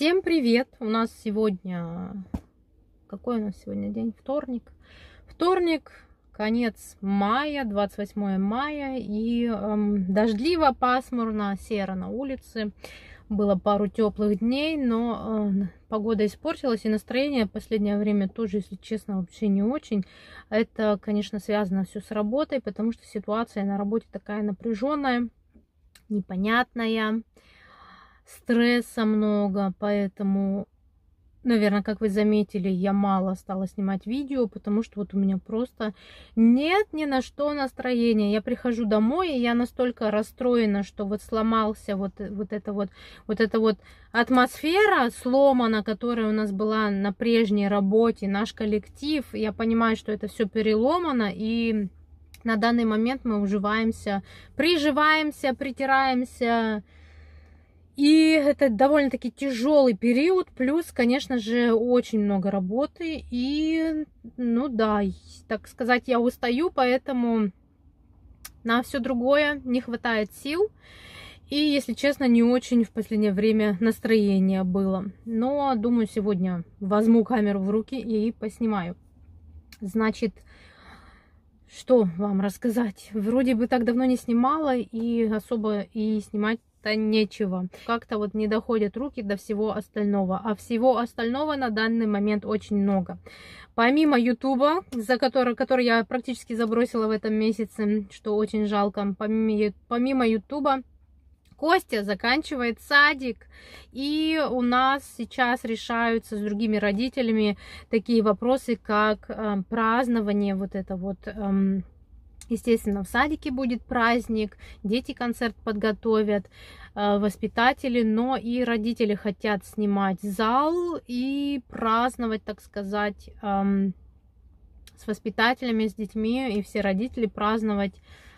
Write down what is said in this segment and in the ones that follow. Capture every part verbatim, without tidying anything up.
Всем привет! У нас сегодня... Какой у нас сегодня день? Вторник. Вторник, конец мая, двадцать восьмое мая. И эм, дождливо, пасмурно, серо на улице. Было пару теплых дней, но э, погода испортилась. И настроение в последнее время тоже, если честно, вообще не очень. Это, конечно, связано все с работой, потому что ситуация на работе такая напряженная, непонятная. Стресса много, поэтому, наверное, как вы заметили, я мало стала снимать видео, потому что вот у меня просто нет ни на что настроения. Я прихожу домой, и я настолько расстроена, что вот сломался вот, вот эта вот, вот эта вот атмосфера сломана, которая у нас была на прежней работе, наш коллектив. Я понимаю, что это все переломано, и на данный момент мы уживаемся, приживаемся, притираемся. И это довольно-таки тяжелый период, плюс, конечно же, очень много работы. И, ну да, так сказать, я устаю, поэтому на все другое не хватает сил. И, если честно, не очень в последнее время настроение было. Но, думаю, сегодня возьму камеру в руки и поснимаю. Значит, что вам рассказать? Вроде бы так давно не снимала, и особо и снимать нечего. Как-то вот не доходят руки до всего остального. А всего остального на данный момент очень много. Помимо Ютуба, за который, который я практически забросила в этом месяце, что очень жалко, помимо, помимо Ютуба, Костя заканчивает садик, и у нас сейчас решаются с другими родителями такие вопросы, как э, празднование, вот это вот... Э, Естественно, в садике будет праздник, дети концерт подготовят, воспитатели, но и родители хотят снимать зал и праздновать, так сказать, с воспитателями, с детьми, и все родители праздновать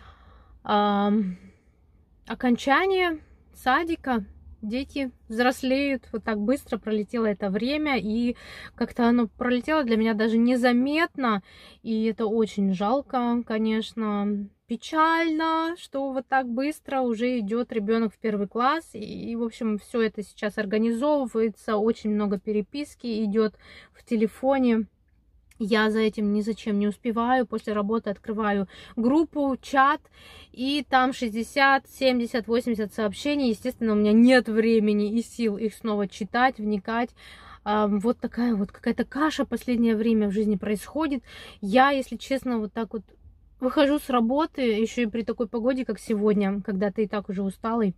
окончание садика. Дети взрослеют, вот так быстро пролетело это время, и как-то оно пролетело для меня даже незаметно, и это очень жалко, конечно, печально, что вот так быстро уже идет ребенок в первый класс, и, и в общем, все это сейчас организовывается, очень много переписки идет в телефоне. Я за этим ни зачем не успеваю. После работы открываю группу, чат, и там шестьдесят, семьдесят, восемьдесят сообщений. Естественно, у меня нет времени и сил их снова читать, вникать. Вот такая вот какая-то каша в последнее время в жизни происходит. Я, если честно, вот так вот выхожу с работы, еще и при такой погоде, как сегодня, когда ты и так уже усталый.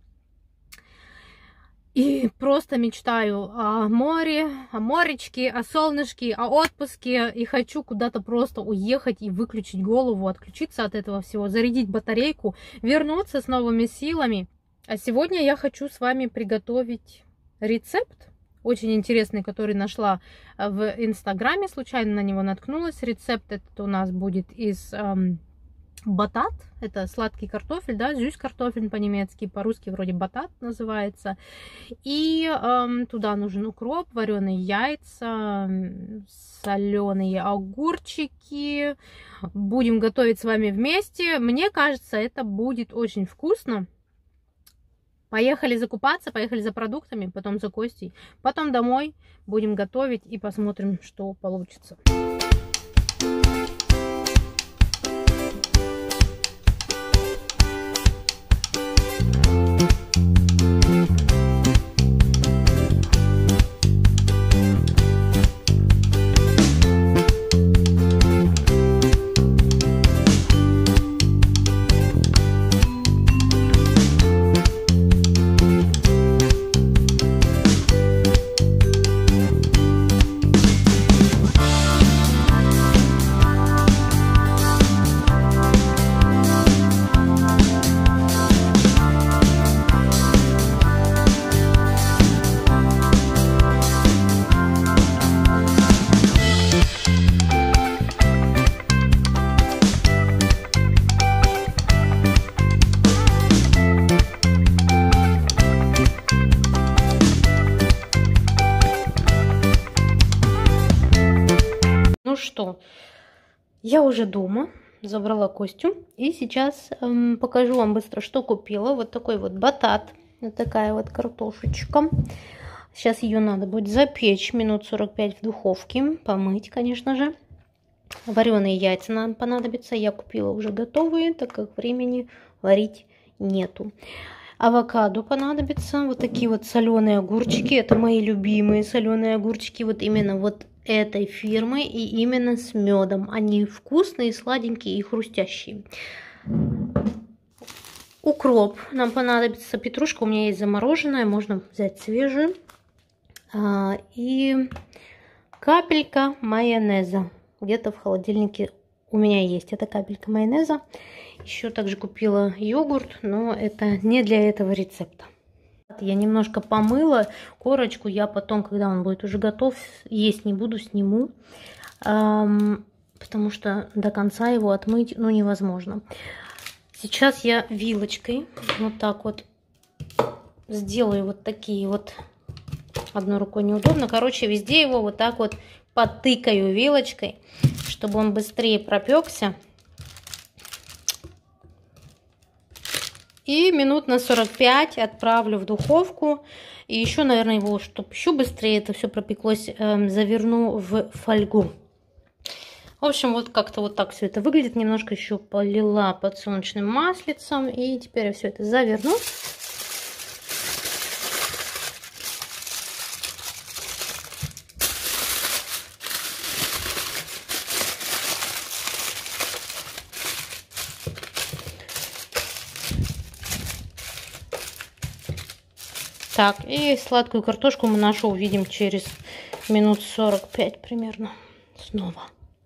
И просто мечтаю о море, о моречке, о солнышке, о отпуске. И хочу куда-то просто уехать и выключить голову, отключиться от этого всего, зарядить батарейку, вернуться с новыми силами. А сегодня я хочу с вами приготовить рецепт, очень интересный, который нашла в Инстаграме, случайно на него наткнулась. Рецепт этот у нас будет из... Эм, батат, это сладкий картофель, да, зюсь-картофель по-немецки, по-русски вроде батат называется. И эм, туда нужен укроп, вареные яйца, соленые огурчики. Будем готовить с вами вместе. Мне кажется, это будет очень вкусно. Поехали закупаться, поехали за продуктами, потом за Костей, потом домой. Будем готовить и посмотрим, что получится. Что, я уже дома, забрала Костю, и сейчас эм, покажу вам быстро, что купила. Вот такой вот батат, вот такая вот картошечка, Сейчас ее надо будет запечь минут сорок пять в духовке, помыть, конечно же. Вареные яйца нам понадобятся. Я купила уже готовые, так как времени варить нету. Авокадо понадобится. Вот такие вот соленые огурчики. Это мои любимые соленые огурчики. Вот именно вот этой фирмы и именно с медом. Они вкусные, сладенькие и хрустящие. Укроп нам понадобится. Петрушка у меня есть замороженная. Можно взять свежую. И капелька майонеза. Где-то в холодильнике у меня есть эта капелька майонеза. Еще также купила йогурт, но это не для этого рецепта. Я немножко помыла корочку. Я потом, когда он будет уже готов, есть не буду, сниму. Эм, потому что до конца его отмыть ну, невозможно. Сейчас я вилочкой вот так вот сделаю вот такие вот. Одной рукой неудобно. Короче, везде его вот так вот потыкаю вилочкой, чтобы он быстрее пропекся. И минут на сорок пять отправлю в духовку. И еще, наверное, его, чтобы еще быстрее это все пропеклось, э, заверну в фольгу. В общем, вот как-то вот так все это выглядит. Немножко еще полила подсолнечным маслицем. И теперь я все это заверну. Так, и сладкую картошку мы нашу увидим через минут сорок пять примерно снова.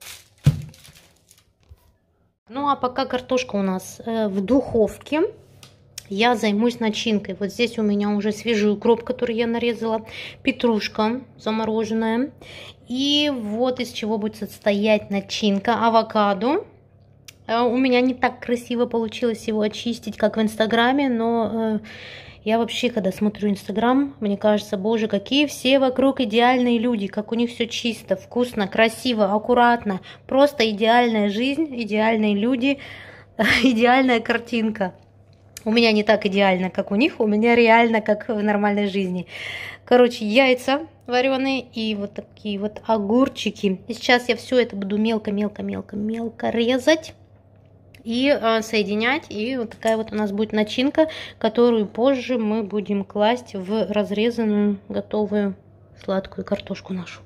Ну а пока картошка у нас э, в духовке, я займусь начинкой. Вот здесь у меня уже свежий укроп, который я нарезала, петрушка замороженная. И вот из чего будет состоять начинка. Авокадо. Э, у меня не так красиво получилось его очистить, как в инстаграме, но... Э, Я вообще, когда смотрю Инстаграм, мне кажется, боже, какие все вокруг идеальные люди, как у них все чисто, вкусно, красиво, аккуратно, просто идеальная жизнь, идеальные люди, идеальная картинка. У меня не так идеально, как у них, у меня реально как в нормальной жизни. Короче, яйца вареные и вот такие вот огурчики. И сейчас я все это буду мелко-мелко-мелко-мелко резать. И э, соединять, и вот такая вот у нас будет начинка, которую позже мы будем класть в разрезанную готовую сладкую картошку нашу.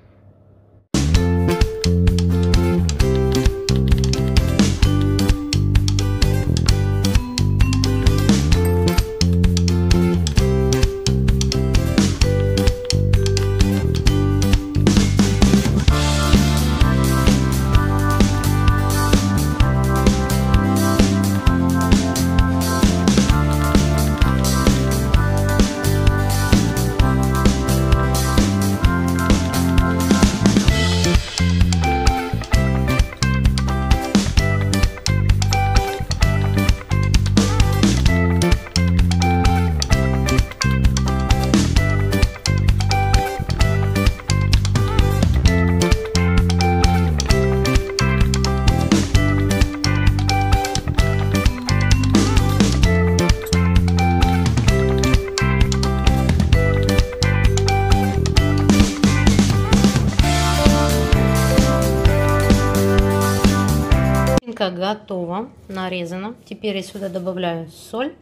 Готово, нарезано. Теперь я сюда добавляю соль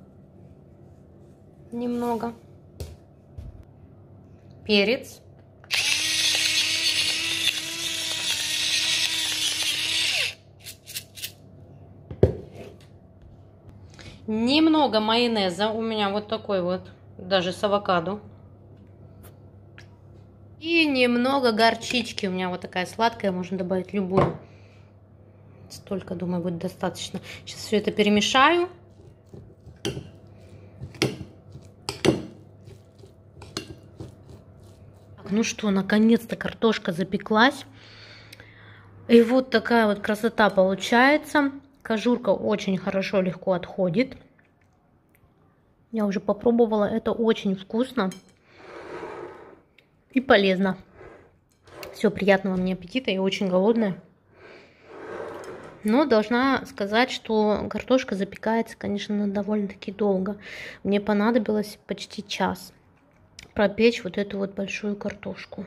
немного, перец, немного майонеза, у меня вот такой вот, даже с авокадо, и немного горчички, у меня вот такая сладкая, можно добавить любую. Столько, думаю, будет достаточно. Сейчас все это перемешаю. Так, ну что, наконец-то картошка запеклась. И вот такая вот красота получается. Кожурка очень хорошо, легко отходит. Я уже попробовала. Это очень вкусно и полезно. Все, приятного мне аппетита. Я очень голодная. Но должна сказать, что картошка запекается, конечно, довольно-таки долго. Мне понадобилось почти час. пропечь вот эту вот большую картошку.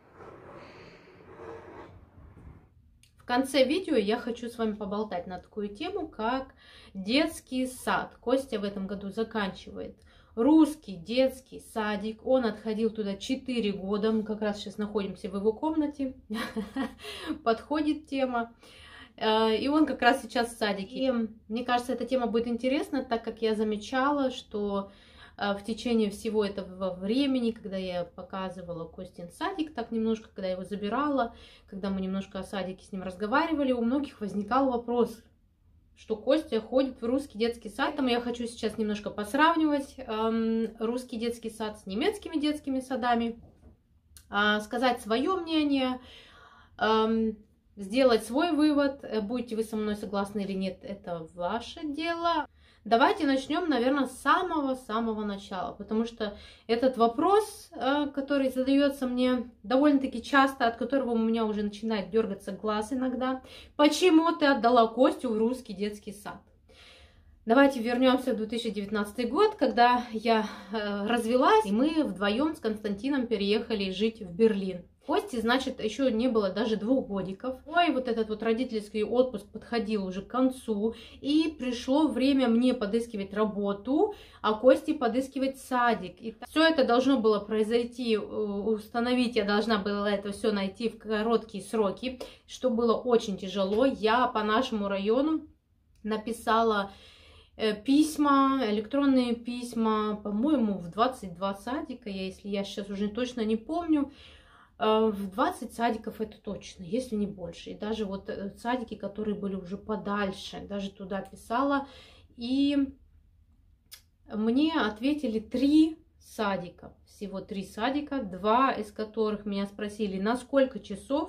В конце видео я хочу с вами поболтать на такую тему, как детский сад. Костя в этом году заканчивает русский детский садик. Он отходил туда четыре года. Мы как раз сейчас находимся в его комнате. Подходит тема. И он как раз сейчас в садике. И мне кажется, эта тема будет интересна, так как я замечала, что в течение всего этого времени, когда я показывала Костин садик, так немножко, когда я его забирала, когда мы немножко о садике с ним разговаривали, у многих возникал вопрос, что Костя ходит в русский детский сад. Поэтому я хочу сейчас немножко посравнивать эм, русский детский сад с немецкими детскими садами, э, сказать свое мнение, эм, сделать свой вывод. Будете вы со мной согласны или нет, это ваше дело. Давайте начнем, наверное, с самого-самого начала, потому что этот вопрос, который задается мне довольно-таки часто, от которого у меня уже начинает дергаться глаз иногда, почему ты отдала Костю в русский детский сад? Давайте вернемся в две тысячи девятнадцатый год, когда я развелась, и мы вдвоем с Константином переехали жить в Берлин. Кости, значит, еще не было даже двух годиков. Ой, вот этот вот родительский отпуск подходил уже к концу, и пришло время мне подыскивать работу, а Кости подыскивать садик. И все это должно было произойти, установить, я должна была это все найти в короткие сроки, что было очень тяжело. Я по нашему району написала письма, электронные письма, по-моему, в двадцать два садика, если я сейчас уже точно не помню. В двадцать садиков это точно, если не больше. И даже вот садики, которые были уже подальше, даже туда писала. И мне ответили три садика, всего три садика, два из которых меня спросили, на сколько часов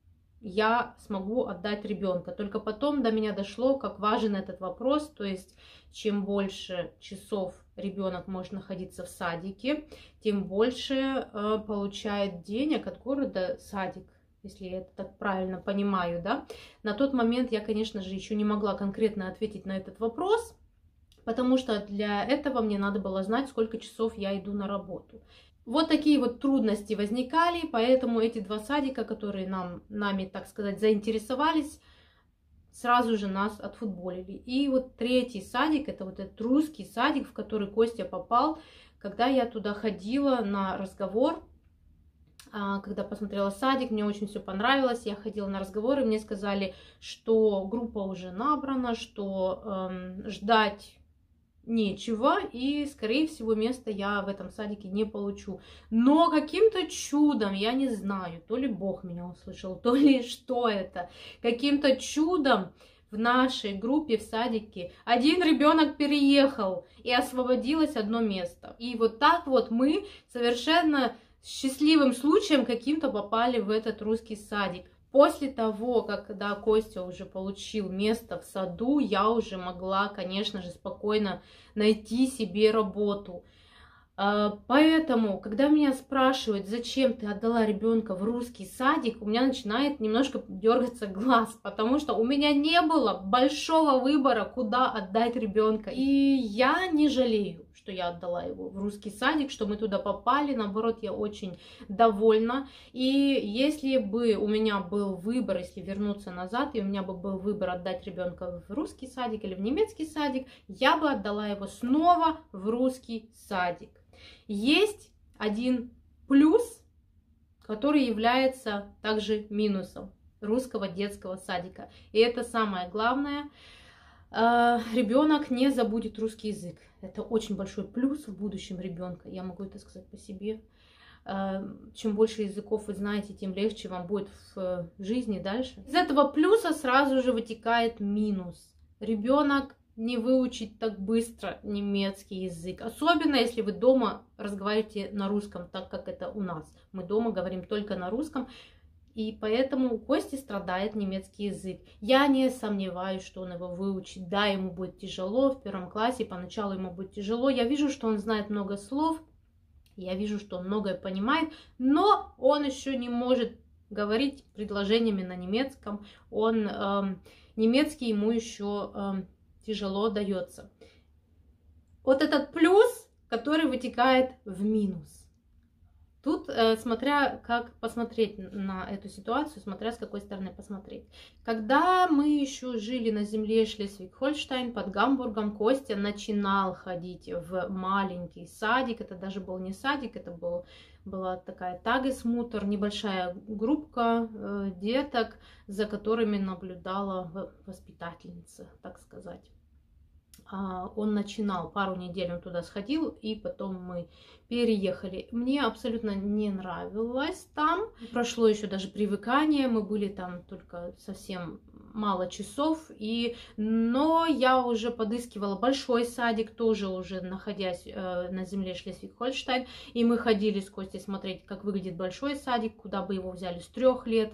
я смогу отдать ребенка. Только потом до меня дошло, как важен этот вопрос, то есть чем больше часов ребенок может находиться в садике, тем больше э, получает денег от города садик, если я это так правильно понимаю, да. На тот момент я, конечно же, еще не могла конкретно ответить на этот вопрос, потому что для этого мне надо было знать, сколько часов я иду на работу. Вот такие вот трудности возникали, поэтому эти два садика, которые нам, нами, так сказать, заинтересовались, сразу же нас отфутболили. И вот третий садик, это вот этот русский садик, в который Костя попал, когда я туда ходила на разговор, когда посмотрела садик, мне очень все понравилось, я ходила на разговор, и мне сказали, что группа уже набрана, что эм, ждать нечего, и, скорее всего, место я в этом садике не получу. Но каким-то чудом, я не знаю, то ли Бог меня услышал, то ли что это, каким-то чудом в нашей группе в садике один ребенок переехал, и освободилось одно место. И вот так вот мы совершенно счастливым случаем каким-то попали в этот русский садик. После того, как когда Костя уже получил место в саду, я уже могла, конечно же, спокойно найти себе работу. Поэтому, когда меня спрашивают, зачем ты отдала ребенка в русский садик, у меня начинает немножко дергаться глаз, потому что у меня не было большого выбора, куда отдать ребенка. И я не жалею, что я отдала его в русский садик, что мы туда попали. Наоборот, я очень довольна. И если бы у меня был выбор, если вернуться назад, и у меня бы был выбор отдать ребенка в русский садик или в немецкий садик, я бы отдала его снова в русский садик. Есть один плюс, который является также минусом русского детского садика. И это самое главное. Ребенок не забудет русский язык. Это очень большой плюс в будущем ребенка. Я могу это сказать по себе. Чем больше языков вы знаете, тем легче вам будет в жизни дальше. Из этого плюса сразу же вытекает минус. Ребенок не выучить так быстро немецкий язык. Особенно, если вы дома разговариваете на русском, так как это у нас. Мы дома говорим только на русском. И поэтому у Кости страдает немецкий язык. Я не сомневаюсь, что он его выучит. Да, ему будет тяжело в первом классе, поначалу ему будет тяжело. Я вижу, что он знает много слов, я вижу, что он многое понимает, но он еще не может говорить предложениями на немецком. Он, э, немецкий ему еще э, тяжело дается. Вот этот плюс, который вытекает в минус. Тут, э, смотря как посмотреть на эту ситуацию, смотря с какой стороны посмотреть. Когда мы еще жили на земле Шлезвиг-Хольштайн под Гамбургом, Костя начинал ходить в маленький садик. Это даже был не садик, это был, была такая тагесмутер, небольшая группка э, деток, за которыми наблюдала воспитательница, так сказать. Он начинал, пару недель он туда сходил, и потом мы переехали. Мне абсолютно не нравилось там. Прошло еще даже привыкание, мы были там только совсем мало часов, и... но я уже подыскивала большой садик, тоже уже находясь э, на земле Шлезвиг-Хольштайн, и мы ходили с Костей смотреть, как выглядит большой садик, куда бы его взяли с трех лет.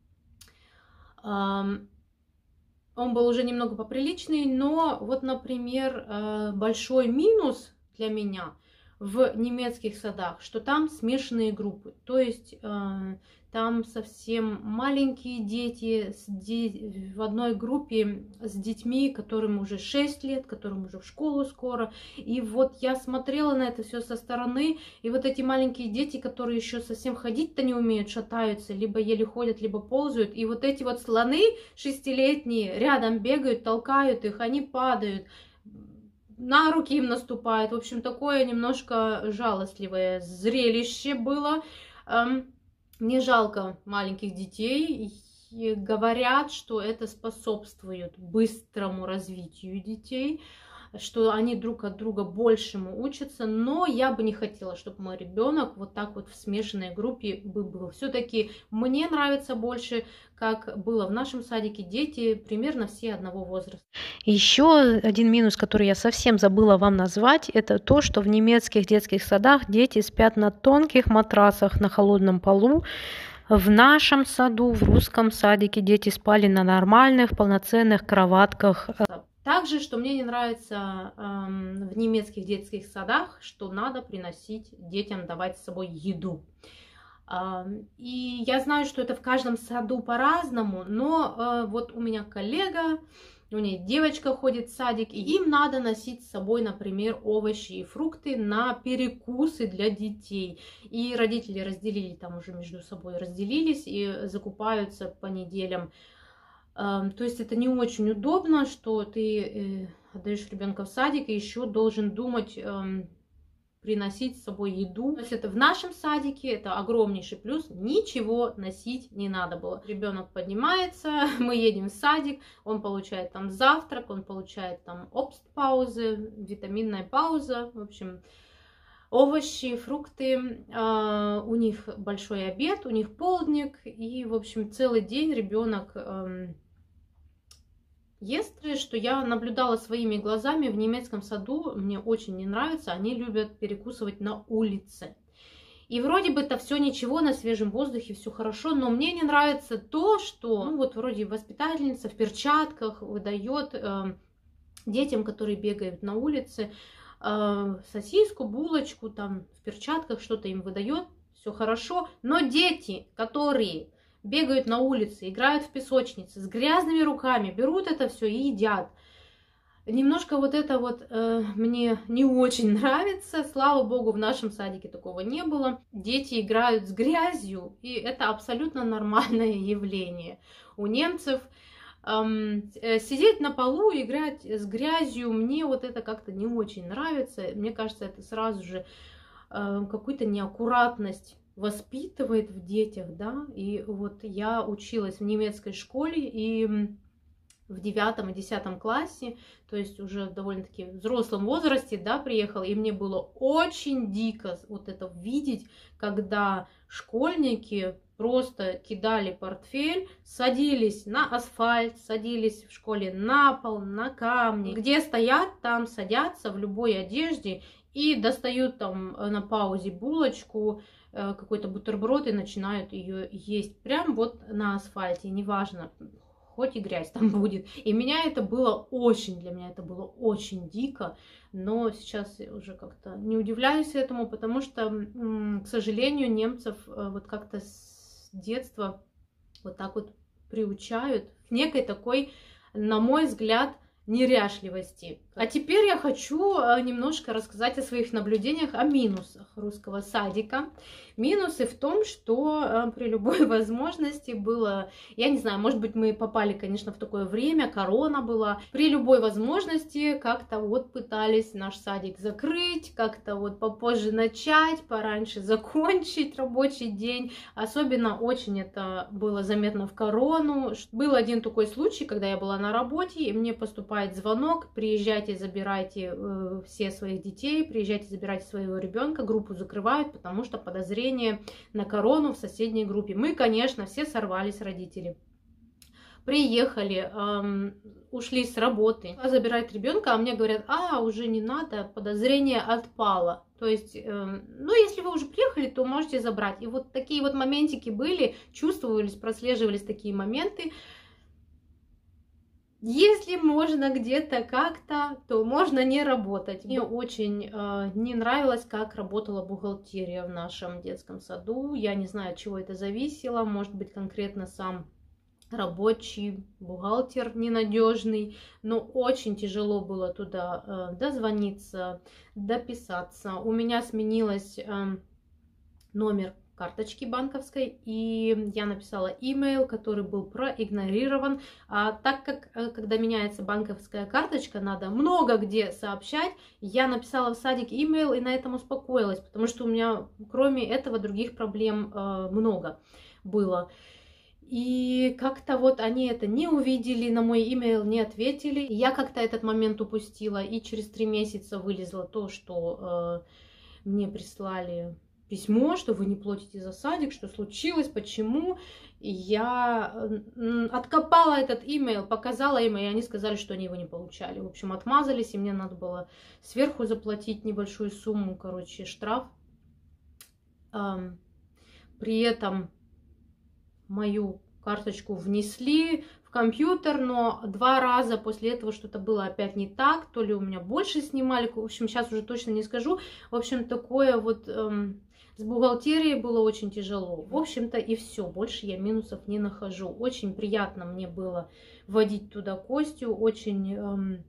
Он был уже немного поприличный, но вот, например, большой минус для меня в немецких садах, что там смешанные группы. То есть там совсем маленькие дети в одной группе с детьми, которым уже шесть лет, которым уже в школу скоро. И вот я смотрела на это все со стороны, и вот эти маленькие дети, которые еще совсем ходить-то не умеют, шатаются, либо еле ходят, либо ползают. И вот эти вот слоны шестилетние рядом бегают, толкают их, они падают, на руки им наступают. В общем, такое немножко жалостливое зрелище было. Мне жалко маленьких детей. И говорят, что это способствует быстрому развитию детей, что они друг от друга большему учатся. Но я бы не хотела, чтобы мой ребенок вот так вот в смешанной группе был. Все-таки мне нравится больше, как было в нашем садике, дети примерно все одного возраста. Еще один минус, который я совсем забыла вам назвать, это то, что в немецких детских садах дети спят на тонких матрасах на холодном полу. В нашем саду, в русском садике, дети спали на нормальных, полноценных кроватках. Также, что мне не нравится эм, в немецких детских садах, что надо приносить детям, давать с собой еду. Эм, и я знаю, что это в каждом саду по-разному, но э, вот у меня коллега, у нее девочка ходит в садик, и им надо носить с собой, например, овощи и фрукты на перекусы для детей. И родители разделили, там уже между собой разделились и закупаются по неделям. То есть это не очень удобно, что ты отдаешь ребенка в садик и еще должен думать, приносить с собой еду. То есть это в нашем садике, это огромнейший плюс, ничего носить не надо было. Ребенок поднимается, мы едем в садик, он получает там завтрак, он получает там обст-паузы, витаминная пауза, в общем, овощи, фрукты, у них большой обед, у них полдник, и, в общем, целый день ребенок ест, что я наблюдала своими глазами в немецком саду, мне очень не нравится, они любят перекусывать на улице. И вроде бы это все ничего, на свежем воздухе все хорошо, но мне не нравится то, что, ну вот вроде воспитательница в перчатках выдает э, детям, которые бегают на улице, э, сосиску, булочку, там в перчатках что-то им выдает, все хорошо, но дети, которые бегают на улице, играют в песочнице с грязными руками, берут это все и едят. Немножко вот это вот э, мне не очень нравится. Слава богу, в нашем садике такого не было. Дети играют с грязью, и это абсолютно нормальное явление. У немцев эм, сидеть на полу и играть с грязью, мне вот это как-то не очень нравится. Мне кажется, это сразу же э, какую-то неаккуратность воспитывает в детях, да, и вот я училась в немецкой школе, и в девятом и десятом классе, то есть уже в довольно-таки взрослом возрасте, да, приехала, и мне было очень дико вот это видеть, когда школьники просто кидали портфель, садились на асфальт, садились в школе на пол, на камни, где стоят, там садятся в любой одежде и достают там на паузе булочку, какой-то бутерброд и начинают ее есть прям вот на асфальте, неважно, хоть и грязь там будет. И меня это было очень, для меня это было очень дико, но сейчас я уже как-то не удивляюсь этому, потому что, к сожалению, немцев вот как-то с детства вот так вот приучают к некой такой, на мой взгляд, неряшливости. А теперь я хочу немножко рассказать о своих наблюдениях о минусах русского садика. Минусы в том, что при любой возможности было, я не знаю, может быть, мы попали, конечно, в такое время, корона была, при любой возможности как-то вот пытались наш садик закрыть, как-то вот попозже начать, пораньше закончить рабочий день. Особенно очень это было заметно в корону. Был один такой случай, когда я была на работе, и мне поступает звонок: приезжайте, забирайте э, все своих детей, приезжайте, забирайте своего ребенка, группу закрывают, потому что подозрение на корону в соседней группе. Мы, конечно, все сорвались, родители. Приехали, эм, ушли с работы, забирать ребенка, а мне говорят: а, уже не надо, подозрение отпало. То есть, э, ну, если вы уже приехали, то можете забрать. И вот такие вот моментики были, чувствовались, прослеживались такие моменты. Если можно где-то как-то, то можно не работать. Мне очень э, не нравилось, как работала бухгалтерия в нашем детском саду. Я не знаю, от чего это зависело. Может быть, конкретно сам рабочий бухгалтер ненадежный. Но очень тяжело было туда э, дозвониться, дописаться. У меня сменилось э, номер карточки банковской, и я написала имейл, который был проигнорирован. А так как, когда меняется банковская карточка, надо много где сообщать, я написала в садик имейл и на этом успокоилась, потому что у меня кроме этого других проблем э, много было. И как-то вот они это не увидели, на мой имейл не ответили. Я как-то этот момент упустила, и через три месяца вылезло то, что э, мне прислали письмо, что вы не платите за садик, что случилось, почему. И я откопала этот имейл, показала им, и они сказали, что они его не получали. В общем, отмазались, и мне надо было сверху заплатить небольшую сумму, короче, штраф. При этом мою карточку внесли в компьютер, но два раза после этого что-то было опять не так, то ли у меня больше снимали, в общем, сейчас уже точно не скажу. В общем, такое вот эм, с бухгалтерией было очень тяжело. В общем-то и все, больше я минусов не нахожу. Очень приятно мне было вводить туда Костю, очень... Эм,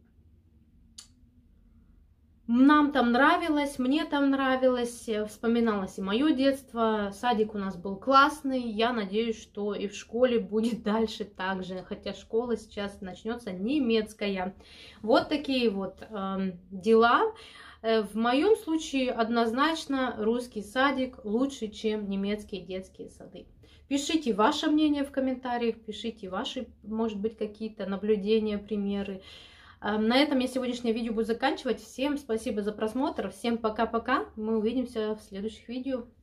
Нам там нравилось, мне там нравилось, вспоминалось и мое детство. Садик у нас был классный, я надеюсь, что и в школе будет дальше так же, хотя школа сейчас начнется немецкая. Вот такие вот э, дела. В моем случае однозначно русский садик лучше, чем немецкие детские сады. Пишите ваше мнение в комментариях, пишите ваши, может быть, какие-то наблюдения, примеры. На этом я сегодняшнее видео буду заканчивать. Всем спасибо за просмотр. Всем пока-пока. Мы увидимся в следующих видео.